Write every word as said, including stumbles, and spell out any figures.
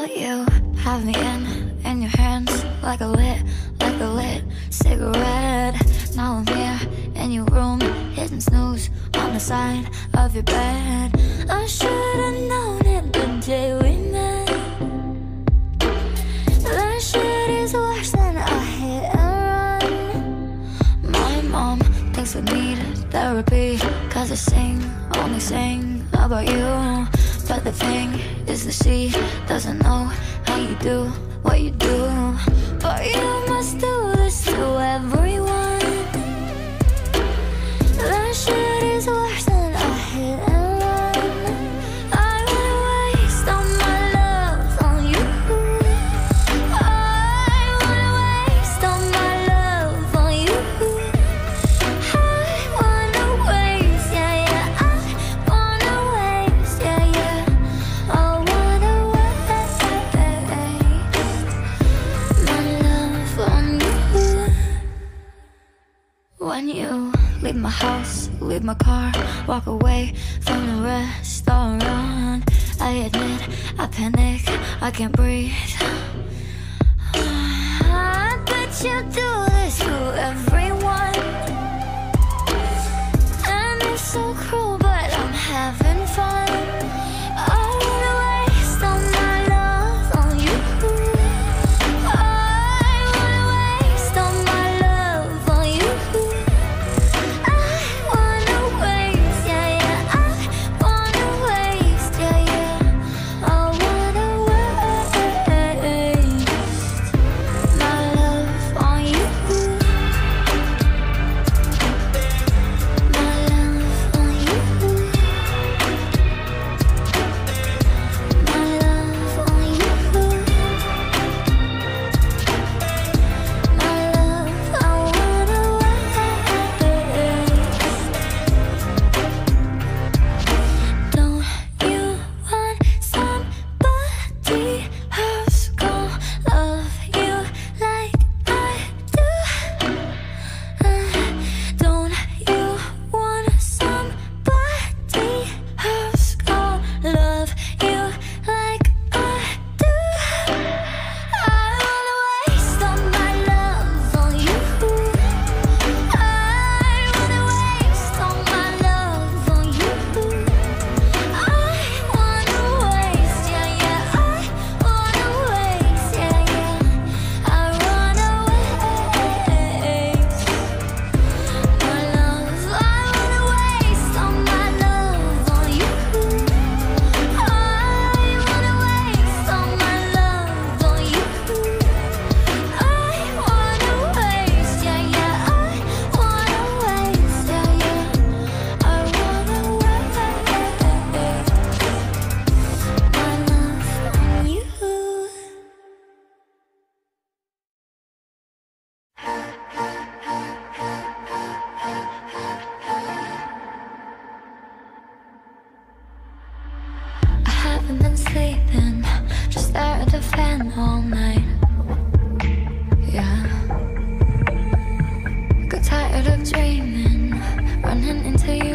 But you have me in, in your hands, like a lit, like a lit cigarette. Now I'm here in your room, hitting snooze on the side of your bed. I should've known it the day we met. That shit is worse than a hit and run. My mom thinks we need therapy, cause I sing, only sing about you. But the thing is that she doesn't know how you do what you do. But you must do this to everyone. That shit is worse than a hit and run. I wanna waste all my love on you. I wanna waste all my love on you. I wanna waste, yeah, yeah. I wanna waste, yeah, yeah. I wanna waste my love on you. When you leave my house, leave my car, walk away from the restaurant, I admit I panic, I can't breathe. I bet you do this to everyone, and it's so cruel, but I'm having fun. I wanna waste all my love on you. I wanna waste all my love on you. I wanna waste, yeah, yeah. I wanna waste, yeah, yeah. I wanna waste my love on you. My love on you. My love on you. My love, I wanna waste. Don't you want somebody who's gonna love you like I do? Uh, Don't you want somebody who's gonna love you like I do? I wanna waste all my love on you. I wanna waste all my love on you. I wanna waste, yeah, yeah. I wanna waste, yeah, yeah. I wanna waste my love. I wanna waste all my love on you. I wanna waste all my love on you. I wanna waste, yeah, yeah. I wanna waste, yeah, yeah. I wanna waste my love on you. I haven't been sleeping, just stare at the fan all night. Yeah. Got tired of dreaming, running into